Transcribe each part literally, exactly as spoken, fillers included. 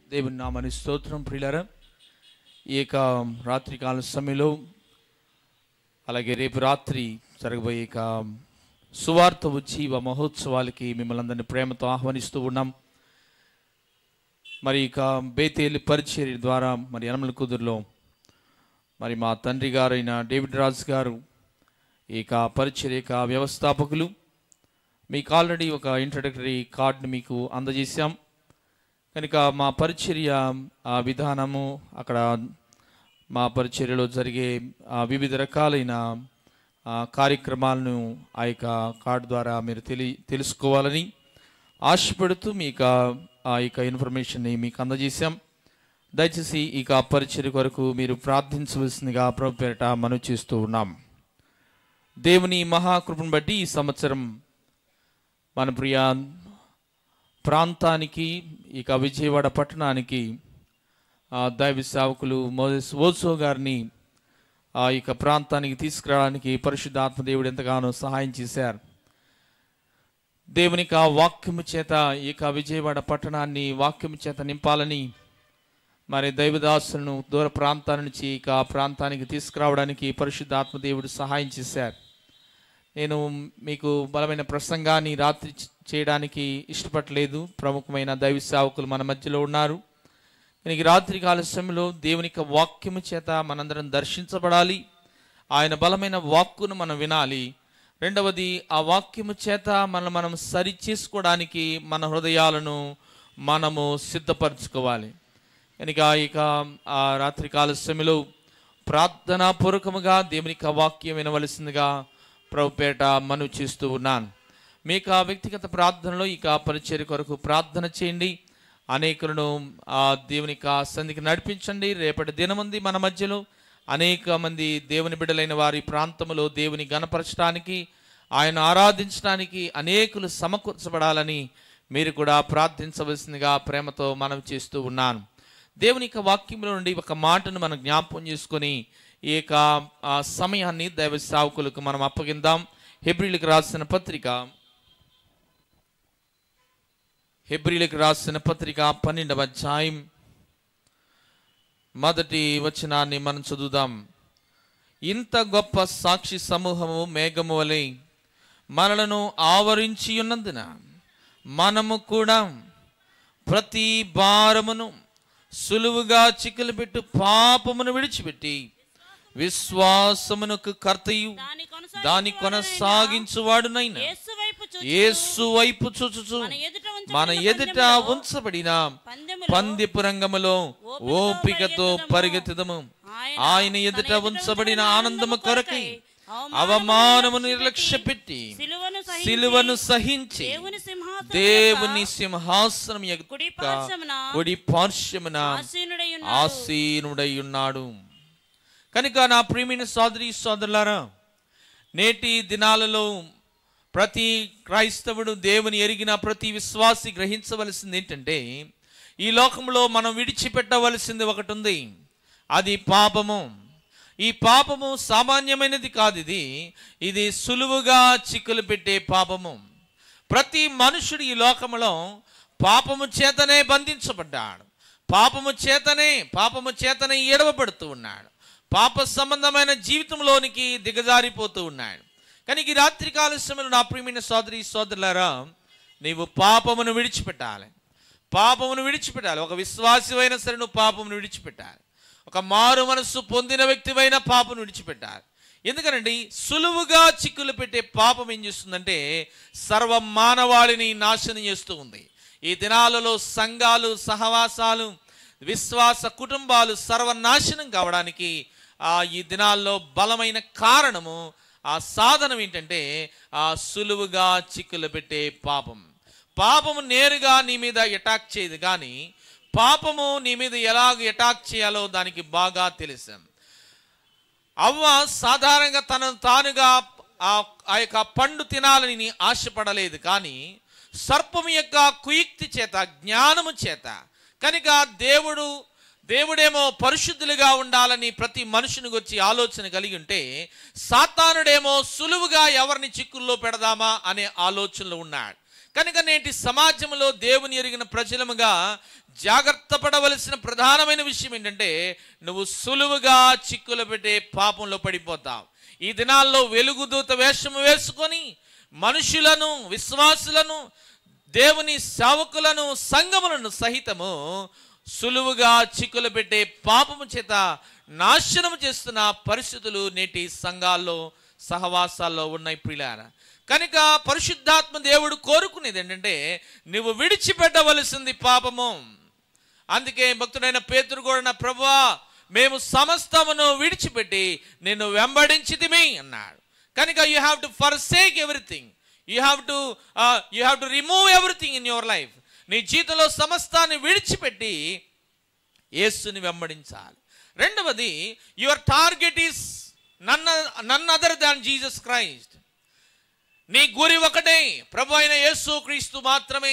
దేవుని నామని స్తోత్రం. ప్రియులారా, ఈ యొక్క రాత్రికాల సమయంలో అలాగే రేపు రాత్రి జరగబోయే ఇక సువార్త ఉజ్జీవ మహోత్సవాలకి మిమ్మల్ని అందరినీ ప్రేమతో ఆహ్వానిస్తూ ఉన్నాం. మరి ఇక బేతేలు పరిచర్య ద్వారా మరి యనమల కుదురులో మరి మా తండ్రి గారైన డేవిడ్ రాజ్ గారు ఇక పరిచర్య యొక్క వ్యవస్థాపకులు. మీకు ఆల్రెడీ ఒక ఇంట్రడక్టరీ కార్డుని మీకు అందజేశాం. కనుక మా పరిచర్య విధానము, అక్కడ మా పరిచర్యలో జరిగే వివిధ రకాలైన కార్యక్రమాలను ఆ యొక్క కార్డు ద్వారా మీరు తెలి తెలుసుకోవాలని ఆశపడుతూ మీకు ఆ యొక్క ఇన్ఫర్మేషన్ని మీకు అందజేశాం. దయచేసి ఈ పరిచర్య కొరకు మీరు ప్రార్థించవలసిందిగా ప్రభు పేరిట మనవి చేస్తూ ఉన్నాం. దేవుని మహాకృపను బట్టి ఈ సంవత్సరం మన ప్రియ ప్రాంతానికి, ఇక విజయవాడ పట్టణానికి దైవ సేవకులు మోసెస్ ఓసో గారిని ఆ ఇక ప్రాంతానికి తీసుకురావడానికి పరిశుద్ధాత్మ దేవుడు ఎంతగానో సహాయం చేశారు. దేవునికి ఆ వాక్యము చేత ఇక విజయవాడ పట్టణాన్ని వాక్యము చేత నింపాలని మరి దైవదాసులను దూర ప్రాంతాల నుంచి ఇక ఆ ప్రాంతానికి తీసుకురావడానికి పరిశుద్ధాత్మ దేవుడు సహాయం చేశారు. నేను మీకు బలమైన ప్రసంగాన్ని రాత్రి చేయడానికి ఇష్టపడలేదు. ప్రముఖమైన దైవ సేవకులు మన మధ్యలో ఉన్నారు. కానీ రాత్రి కాల సమయంలో దేవుని యొక్క వాక్యము చేత మనందరం దర్శించబడాలి. ఆయన బలమైన వాక్కును మనం వినాలి. రెండవది, ఆ వాక్యము చేత మనం మనం సరి చేసుకోవడానికి మన హృదయాలను మనము సిద్ధపరచుకోవాలి. కనుక ఇక ఆ రాత్రి కాల సమయంలో ప్రార్థనాపూర్వకముగా దేవుని యొక్క వాక్యం వినవలసిందిగా ప్రభుపేట మనవి చేస్తూ ఉన్నాను. మీకు ఆ వ్యక్తిగత ప్రార్థనలో ఇక పరిచర్య కొరకు ప్రార్థన చేయండి. అనేకులను ఆ దేవుని యొక్క సంధికి నడిపించండి. రేపటి దినమంది మన మధ్యలో అనేక మంది దేవుని బిడ్డలైన వారి ప్రాంతంలో దేవుని గణపరచడానికి, ఆయన ఆరాధించడానికి అనేకులు సమకూర్చబడాలని మీరు కూడా ప్రార్థించవలసిందిగా ప్రేమతో మనవి చేస్తూ ఉన్నాను. దేవుని యొక్క వాక్యంలో నుండి ఒక మాటను మనం జ్ఞాపకం చేసుకొని ఈ యొక్క సమయాన్ని దైవ సేవకులకు మనం అప్పగిందాం. హెబ్రీలకు రాసిన పత్రిక హెబ్రీలకు రాసిన పత్రిక పన్నెండవ అధ్యాయం మొదటి వచనాన్ని మనం చదువుదాం. ఇంత గొప్ప సాక్షి సమూహము మేఘము వలె మనలను ఆవరించి ఉన్నందున మనము కూడా ప్రతి భారమును సులువుగా చిక్కులు పెట్టు పాపమును విడిచిపెట్టి విశ్వాసమునకు కర్తయు దాని కొనసాగించువాడునైన యేసు వైపు చూచుచు మన ఎదుట ఉంచబడిన పందెపు రంగములో ఓపికతో పరిగెత్తుదము. ఆయన ఎదుట ఉంచబడిన ఆనందము కొరకై అవమానము నిర్లక్ష్య పెట్టి సిలువను సహించి దేవుని సింహాసనం కుడి పార్శ్వమున ఆసీనుడై ఉన్నాడు. కనుక నా ప్రియమైన సోదరి సోదరులారా, నేటి దినాలలో ప్రతి క్రైస్తవుడు, దేవుని ఎరిగిన ప్రతి విశ్వాసి గ్రహించవలసింది ఏంటంటే, ఈ లోకంలో మనం విడిచిపెట్టవలసింది ఒకటి ఉంది. అది పాపము. ఈ పాపము సామాన్యమైనది కాదు. ఇది ఇది సులువుగా చిక్కులు పెట్టే పాపము. ప్రతి మనుషుడు ఈ లోకంలో పాపము చేతనే బంధించబడ్డాడు. పాపము చేతనే పాపము చేతనే ఎడవబడుతూ ఉన్నాడు. పాప సంబంధమైన జీవితంలోనికి దిగజారిపోతూ ఉన్నాడు. కానీ ఈ రాత్రి కాల సమయంలో నా ప్రియమైన సోదరి సోదరులారా, నీవు పాపమును విడిచిపెట్టాలి. పాపమును విడిచిపెట్టాలి. ఒక విశ్వాసి అయినా సరే నువ్వు పాపమును విడిచిపెట్టాలి. ఒక మారు మనస్సు పొందిన వ్యక్తివైన పాపను విడిచిపెట్టాలి. ఎందుకనండి, సులువుగా చిక్కులు పెట్టే పాపం ఏం చేస్తుందంటే సర్వ మానవాళిని నాశనం చేస్తూ ఉంది. ఈ దినాలలో సంఘాలు, సహవాసాలు, విశ్వాస కుటుంబాలు సర్వనాశనం కావడానికి ఆ ఈ దినాల్లో బలమైన కారణము, ఆ సాధనం ఏంటంటే ఆ సులువుగా చిక్కులు పెట్టే పాపం. పాపము నేరుగా నీ మీద అటాక్ చేయదు, కానీ పాపము నీ మీద ఎలాగ అటాక్ చేయాలో దానికి బాగా తెలుసు. అవ్వ సాధారణంగా తనను తానుగా ఆ యొక్క పండు తినాలని ఆశపడలేదు, కానీ సర్పము యొక్క కుయుక్తి చేత, జ్ఞానము చేత, కనుక దేవుడు దేవుడేమో పరిశుద్ధులుగా ఉండాలని ప్రతి మనుషుని వచ్చి ఆలోచన కలిగి ఉంటే, సాతానుడేమో సులువుగా ఎవరిని చిక్కుల్లో పెడదామా అనే ఆలోచనలో ఉన్నాడు. కనుక నేటి సమాజంలో దేవుని ఎరిగిన ప్రజలముగా జాగ్రత్త పడవలసిన ప్రధానమైన విషయం ఏంటంటే, నువ్వు సులువుగా చిక్కులు పెట్టే పాపంలో పడిపోతావు. ఈ దినాల్లో వెలుగుదూత వేషము వేసుకొని మనుషులను, విశ్వాసులను, దేవుని సేవకులను, సంఘములను సహితము సులువుగా చిక్కులు పెట్టే పాపము చేత నాశనము చేస్తున్న పరిస్థితులు నేటి సంఘాల్లో, సహవాసాల్లో ఉన్నాయి ప్రియులారా. కనుక పరిశుద్ధాత్మ దేవుడు కోరుకునేది ఏంటంటే, నువ్వు విడిచిపెట్టవలసింది పాపము. అందుకే భక్తుడైన పేతురు కూడా, నా ప్రభువా, మేము సమస్తమును విడిచిపెట్టి నిన్ను వెంబడించితిమి అన్నాడు. కనుక you have to forsake everything, you have to you have to remove everything in your life. నీ జీవితంలో సమస్తాన్ని విడిచిపెట్టి యేసుని వెంబడించాలి. రెండవది, your target is none none other than Jesus Christ. నీ గురి ఒకటే, ప్రభు అయిన యేసు క్రీస్తు మాత్రమే.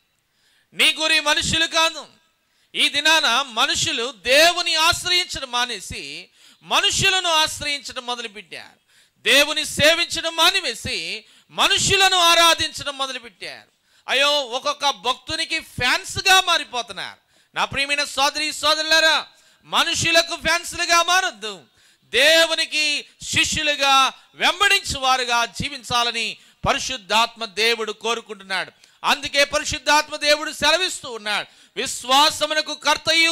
నీ గురి మనుషులు కాదు. ఈ దినాన మనుషులు దేవుని ఆశ్రయించడం మానేసి మనుషులను ఆశ్రయించడం మొదలుపెట్టారు. దేవుని సేవించడం మానివేసి మనుషులను ఆరాధించడం మొదలుపెట్టారు. అయ్యో, ఒక్కొక్క భక్తునికి ఫ్యాన్స్గా మారిపోతున్నారు. నా ప్రియమైన సోదరి సోదరులారా, మనుషులకు ఫ్యాన్స్లుగా మారొద్దు. దేవునికి శిష్యులుగా వెంబడించువారుగా జీవించాలని పరిశుద్ధాత్మ దేవుడు కోరుకుంటున్నాడు. అందుకే పరిశుద్ధాత్మ దేవుడు సెలవిస్తూ ఉన్నాడు, విశ్వాసమునకు కర్తయు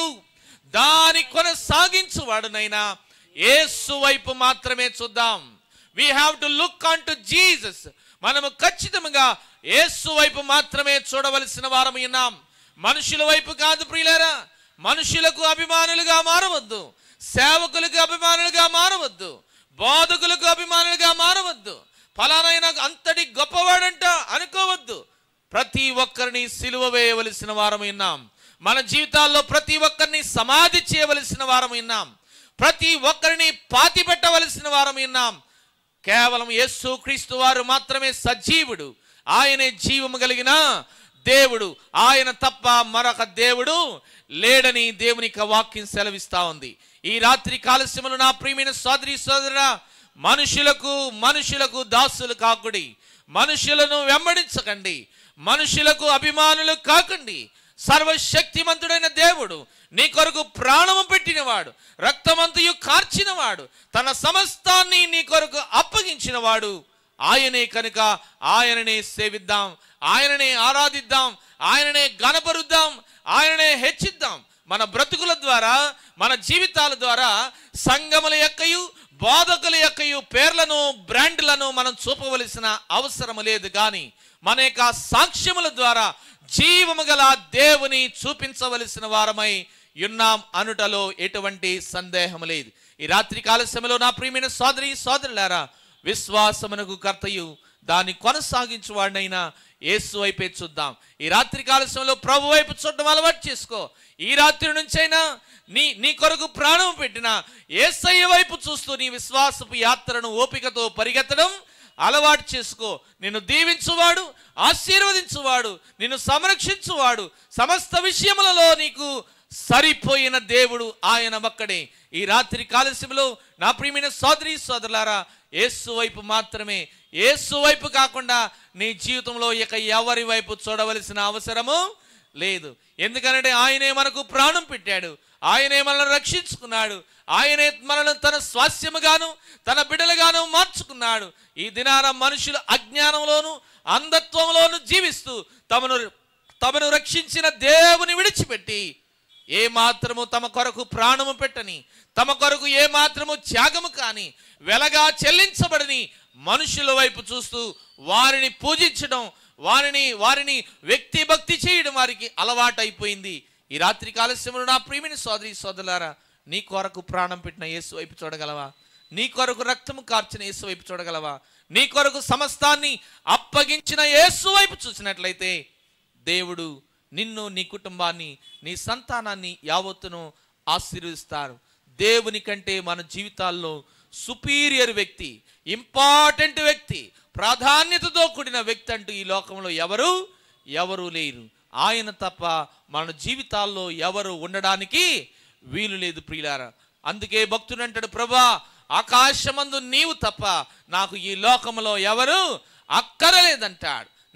దాని కొనసాగించువాడునైనా యేసు వైపు మాత్రమే చూద్దాం. we have to look unto Jesus. మనము ఖచ్చితంగా యేసు వైపు మాత్రమే చూడవలసిన వారమై ఉన్నాం. మనుషుల వైపు కాదు ప్రియులారా. మనుషులకు అభిమానులుగా మారవద్దు, సేవకులకు అభిమానులుగా మారవద్దు, బోధకులకు అభిమానులుగా మారవద్దు, ఫలానైనా అంతటి గొప్పవాడంట అనుకోవద్దు. ప్రతి ఒక్కరిని సిలువ వేయవలసిన వారమై ఉన్నాం. మన జీవితాల్లో ప్రతి ఒక్కరిని సమాధి చేయవలసిన వారమై ఉన్నాం. ప్రతి ఒక్కరిని పాతి పెట్టవలసిన వారమై ఉన్నాం. కేవలం యేసు క్రీస్తు వారు మాత్రమే సజీవుడు, ఆయనే జీవము కలిగిన దేవుడు, ఆయన తప్ప మరొక దేవుడు లేడని దేవుని వాక్యం సెలవిస్తా ఉంది. ఈ రాత్రి కాలస్యములు నా ప్రియమైన సోదరి సోదరుడా, మనుషులకు మనుషులకు దాసులు కాకుడి, మనుషులను వెంబడించకండి, మనుషులకు అభిమానులు కాకండి. సర్వశక్తిమంతుడైన దేవుడు నీ కొరకు ప్రాణము పెట్టినవాడు, రక్తమంతయు కార్చినవాడు, తన సమస్తాన్ని నీ కొరకు అప్పగించినవాడు ఆయనే. కనుక ఆయననే సేవిద్దాం, ఆయననే ఆరాధిద్దాం, ఆయననే గణపరుద్దాం, ఆయననే హెచ్చిద్దాం. మన బ్రతుకుల ద్వారా, మన జీవితాల ద్వారా సంఘముల యొక్కయు బోధకుల యొక్కయు పేర్లను, బ్రాండ్లను మనం చూపవలసిన అవసరం లేదు. కానీ మన యొక్క సాక్ష్యముల ద్వారా జీవము గల దేవుని చూపించవలసిన వారమై ఉన్నాం అనుటలో ఎటువంటి సందేహం లేదు. ఈ రాత్రి కాల సమయంలో నా ప్రియమైన సోదరి సోదరులారా, విశ్వాసమునకు కర్తయు దాన్ని కొనసాగించువాడినైనా యేసు వైపే చూద్దాం. ఈ రాత్రి కాల సమయంలో ప్రభు వైపు చూడడం అలవాటు చేసుకో. ఈ రాత్రి నుంచైనా నీ నీ కొరకు ప్రాణం పెట్టిన యేసయ్య వైపు చూస్తూ నీ విశ్వాసపు యాత్రను ఓపికతో పరిగెత్తడం అలవాటు చేసుకో. నిన్ను దీవించువాడు, ఆశీర్వదించువాడు, నిన్ను సంరక్షించువాడు, సమస్త విషయములలో నీకు సరిపోయిన దేవుడు ఆయన ఒక్కడే. ఈ రాత్రి కాలస్యంలో నా ప్రియమైన సోదరి సోదరులారా, యేసు వైపు మాత్రమే, యేసు వైపు కాకుండా నీ జీవితంలో ఇక ఎవరి వైపు చూడవలసిన అవసరము లేదు. ఎందుకంటే ఆయనే మనకు ప్రాణం పెట్టాడు, ఆయనే మనల్ని రక్షించుకున్నాడు, ఆయనే మనల్ని తన స్వాస్యముగాను తన బిడ్డలుగాను మార్చుకున్నాడు. ఈ దినాన మనుషులు అజ్ఞానంలోను అంధత్వంలోను జీవిస్తూ తమను తమను రక్షించిన దేవుని విడిచిపెట్టి ఏ మాత్రము తమ కొరకు ప్రాణము పెట్టని, తమ కొరకు ఏ మాత్రము త్యాగము కాని, వెలగా చెల్లించబడని మనుషుల వైపు చూస్తూ వారిని పూజించడం, వారిని వారిని వ్యక్తి భక్తి చేయడం వారికి అలవాటైపోయింది. ఈ రాత్రి కాలస్యములో నా ప్రియమైన సోదరి సోదరులారా, నీ కొరకు ప్రాణం పెట్టిన యేసు వైపు చూడగలవా? నీ కొరకు రక్తము కార్చిన యేసు వైపు చూడగలవా? నీ కొరకు సమస్తాన్ని అప్పగించిన యేసు వైపు చూసినట్లయితే దేవుడు నిన్ను, నీ కుటుంబాన్ని, నీ సంతానాన్ని యావత్తును ఆశీర్వదిస్తారు. దేవుని కంటే మన జీవితాల్లో సుపీరియర్ వ్యక్తి, ఇంపార్టెంట్ వ్యక్తి, ప్రాధాన్యతతో కూడిన వ్యక్తి అంటూ ఈ లోకంలో ఎవరు ఎవరు లేరు. ఆయన తప్ప మన జీవితాల్లో ఎవరు ఉండడానికి వీలు లేదు ప్రియులారా. అందుకే భక్తుడు అంటాడు, ప్రభా ఆకాశమందు నీవు తప్ప నాకు ఈ లోకంలో ఎవరు అక్కరలేదంటాడు.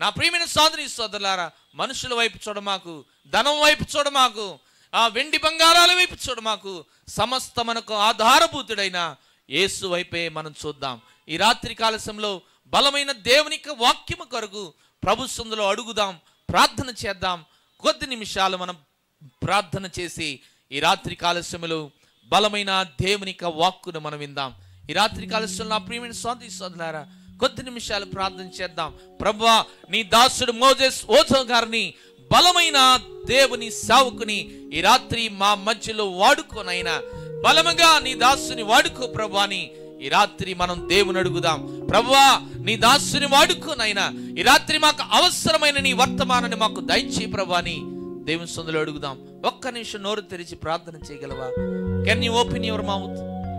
నా ప్రియమైన సోదరి సోదరులారా, మనుషుల వైపు చూడమాకు, ధనం వైపు చూడమాకు, ఆ వెండి బంగారాల వైపు చూడమాకు. సమస్త మనకు ఆధారభూతుడైన యేసు వైపే మనం చూద్దాం. ఈ రాత్రి కాలశంలో బలమైన దేవుని యొక్క వాక్యము కొరకు ప్రభు సన్నిధిలో అడుగుదాం, ప్రార్థన చేద్దాం. కొద్ది నిమిషాలు మనం ప్రార్థన చేసి ఈ రాత్రి కాలశంలో బలమైన దేవుని యొక్క వాక్కును మనం విందాం. ఈ రాత్రి కాలశంలో నా ప్రియమైన సోదరి సోదరులారా, కొద్ది నిమిషాలు ప్రార్థన చేద్దాం. ప్రభువా, నీ దాసుడు మోజెస్ ఓజో గారిని, బలమైన దేవుని సేవకుని ఈ రాత్రి మా మధ్యలో వాడుకోనైనా, బలముగా నీ దాసుని వాడుకో ప్రభువా అని ఈ రాత్రి మనం దేవుని అడుగుదాం. ప్రభువా, నీ దాసుని వాడుకోనైనా ఈ రాత్రి మాకు అవసరమైన నీ వర్తమానాన్ని మాకు దయచేయి ప్రభువా అని దేవుని సన్నిధిలో అడుగుదాం. ఒక్క నిమిషం నోరు తెరిచి ప్రార్థన చేయగలవా? Can you open your mouth?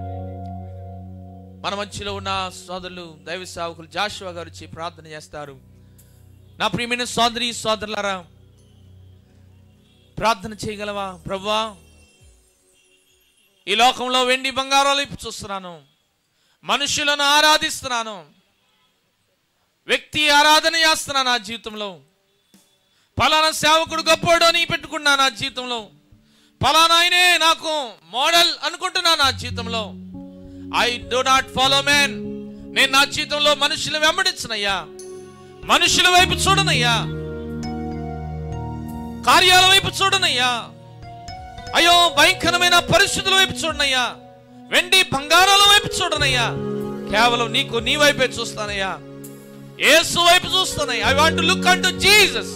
మన మధ్యలో ఉన్న సోదరులు దైవ సేవకులు జాషువా గారు వచ్చి ప్రార్థన చేస్తారు. నా ప్రియమైన సోదరి సోదరులారా, ప్రార్థన చేయగలవా? ప్రభువా, ఈ లోకంలో వెండి బంగారాలు వైపు చూస్తున్నాను, మనుషులను ఆరాధిస్తున్నాను, వ్యక్తి ఆరాధన చేస్తున్నాను నా జీవితంలో. ఫలానా సేవకుడు గొప్పోడు అని పెట్టుకున్నా నా జీవితంలో, ఫలానా ఆయనే నాకు మోడల్ అనుకుంటున్నా నా జీవితంలో. I do not follow man. నేను నా జీవితంలో మనుషులు వెంబడించనయ్యా, మనుషుల వైపు చూడనయ్యా, కార్యాల వైపు చూడనయ్యా, అయ్యో భయంకరమైన పరిస్థితుల వైపు చూడనయ్యా, వెండి బంగారాల వైపు చూడనయ్యా. కేవలం నీకు నీ వైపే చూస్తానయ్యా, యేసు వైపు చూస్తానయ్యా. I want to look unto Jesus.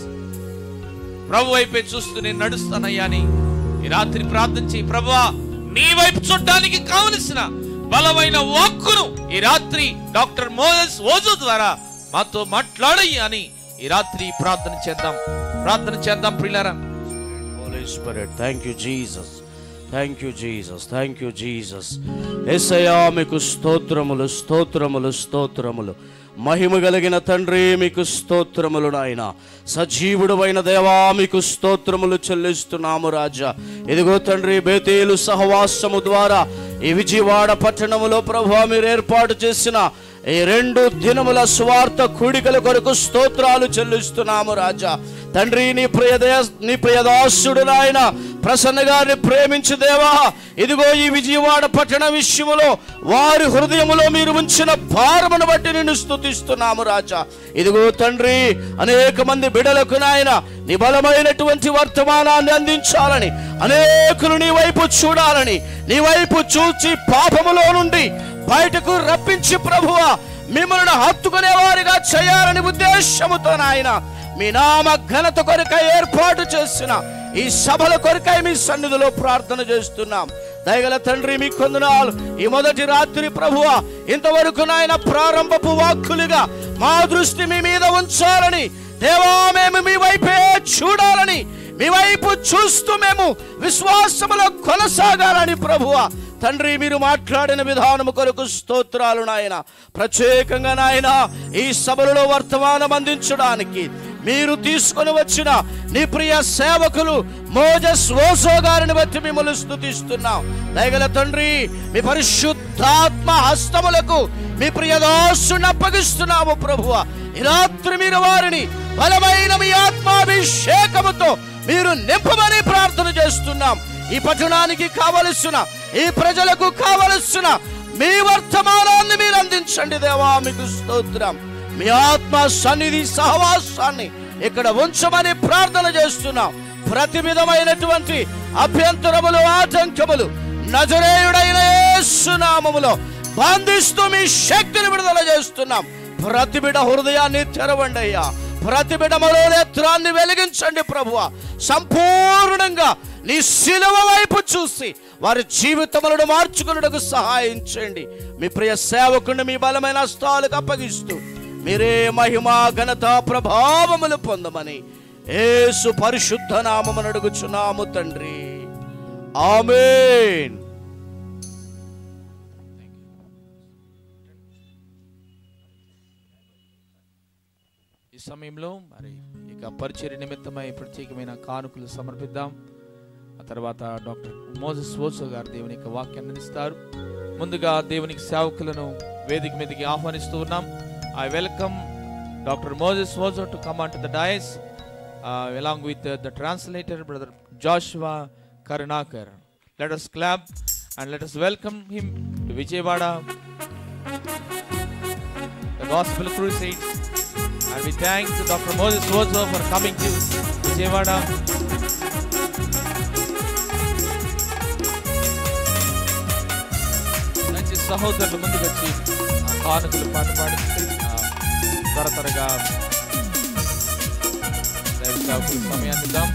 ప్రభు వైపే చూస్తూ నేను నడుస్తానయ్యా అని ఈ రాత్రి ప్రార్థన చేయి. ప్రభువా, నీ వైపు చూడడానికి కావలసిన బలమైన వాక్కును ఈ రాత్రి డాక్టర్ మోజెస్ ఓజో ద్వారా మాతో మాట్లాడయ్యా అని ఈ రాత్రి ప్రార్థన చేద్దాం. ప్రార్థన చేద్దాం ప్రియులారా. Holy Spirit, thank you Jesus, thank you Jesus, thank you Jesus. యేసయ్యా, మీకు స్తోత్రములు స్తోత్రములు స్తోత్రములు. మహిమ కలిగిన తండ్రి, మీకు స్తోత్రములు నాయన. సజీవుడైన దేవా, మీకు స్తోత్రములు చెల్లిస్తున్నాము రాజా. ఇదిగో తండ్రి, బేతేలు సహవాసము ద్వారా ఈ విజయవాడ పట్టణములో ప్రభువా మీరు ఏర్పాటు చేసిన ఈ రెండు దినముల స్వార్థ కూడికల కొరకు స్తోత్రాలు చెల్లిస్తున్నాము రాజా. తండ్రి, నీ ప్రియద నీ ప్రియదాసుడు నాయన ప్రసన్న గారిని ప్రేమించు దేవా. ఇదిగో ఈ విజయవాడ పట్టణ విషయములో వారి హృదయములో మీరు ఉంచిన భారమును బట్టి నిన్ను స్తుతిస్తున్నాము రాజా. ఇదిగో తండ్రి, అనేక మంది బిడలకు నాయన నీ బలమైనటువంటి వర్తమానాన్ని అందించాలని, అనేకులు నీ వైపు చూడాలని, నీ వైపు చూచి పాపములో నుండి బయటకు రప్పించి ప్రభువా మిమ్మల్ని హత్తుకునే వారిగా చేయాలని ఉద్దేశముతో నాయన మీ నామ ఘనత కొరకై ఏర్పాటు చేసిన ఈ సభల కొరకై మీ సన్నిధిలో ప్రార్థన చేస్తున్నాం. దయగల తండ్రి, మీ కొందనాలు ఈ మొదటి రాత్రి ప్రభువా ఇంతవరకు నాయన ప్రారంభపు వాక్కులుగా మా దృష్టి మీ మీద ఉంచాలని దేవా, మేము మీ వైపే చూడాలని, మీ వైపు చూస్తూ మేము విశ్వాసములో కొనసాగాలని ప్రభువా తండ్రి మీరు మాట్లాడిన విధానము కొరకు స్తోత్రాలు నాయన. ప్రత్యేకంగా నాయన ఈ సభలలో వర్తమానం అందించడానికి మీరు తీసుకొని వచ్చిన నీ ప్రియ సేవకులు మోజెస్ ఓజో గారిని బట్టి మిమ్మల్ని స్తుతిస్తున్నాం. దయగల తండ్రి, మీ పరిశుద్ధాత్మ హస్తములకు మీ ప్రియదాసుని అప్పగిస్తున్నాము ప్రభువా. ఈ రాత్రి మీరు వారిని బలమైన మీ ఆత్మాభిషేకముతో మీరు నింపమని ప్రార్థన చేస్తున్నాం. ఈ పట్టణానికి కావలసిన, ఈ ప్రజలకు కావలసిన మీ వర్తమానాన్ని మీరు అందించండి దేవా. మీకు స్తోత్రం. మీ ఆత్మ సన్నిధి సహవాసాన్ని ఇక్కడ ఉంచమని ప్రార్థన చేస్తున్నాం. ప్రతి విధమైనటువంటి అభ్యంతరములు, ఆటంకములు నజరేయుడైన యేసు నామములో బంధిస్తూ మీ శక్తిని విడుదల చేస్తున్నాం. ప్రతి బిడ్డ హృదయాన్ని తెరవండి అయ్యా. ప్రతి బిడ్డ మరో నేత్రాన్ని వెలిగించండి ప్రభువా. సంపూర్ణంగా నీ శిలువ వైపు చూసి వారి జీవితములను మార్చుకున్నకు సహాయం చేయండి. మీ ప్రియ సేవకుని మీ బలమైన హస్తాలకు అప్పగిస్తూ మీరే మహిమ ఘనత ప్రభావములు పొందమని యేసు పరిశుద్ధ నామమున అడుగుచున్నాము తండ్రి. ఆమేన్. ఈ సమయంలో మరి ఇక పరిచర్య నిమిత్తమై ప్రత్యేకమైన కానుకలు సమర్పిద్దాం. ఆ తర్వాత డాక్టర్ మోజెస్ ఓజో గారు దేవుని యొక్క వాక్యాన్ని అందిస్తారు. ముందుగా దేవునికి సేవకులను వేదిక మీదకి ఆహ్వానిస్తూ ఉన్నాం. I welcome Doctor Moses Wozo to come onto the dais, uh, along with uh, the translator, Brother Joshua Karunakar. Let us clap and let us welcome him to Vijayawada, the Gospel Crusades. And we thank Doctor Moses Wozo for coming to Vijayawada. మంచి సహోదరులు ముందుకు వచ్చి కానుకలు పాట పాడిస్తే త్వర త్వరగా సమయాన్ని ఇద్దాం.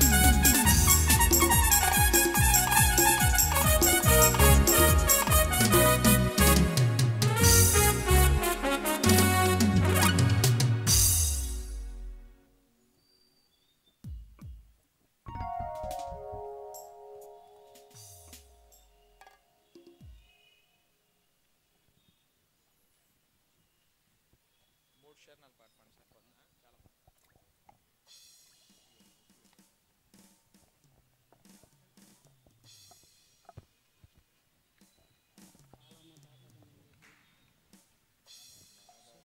మూడు శరణాలు పాడండి.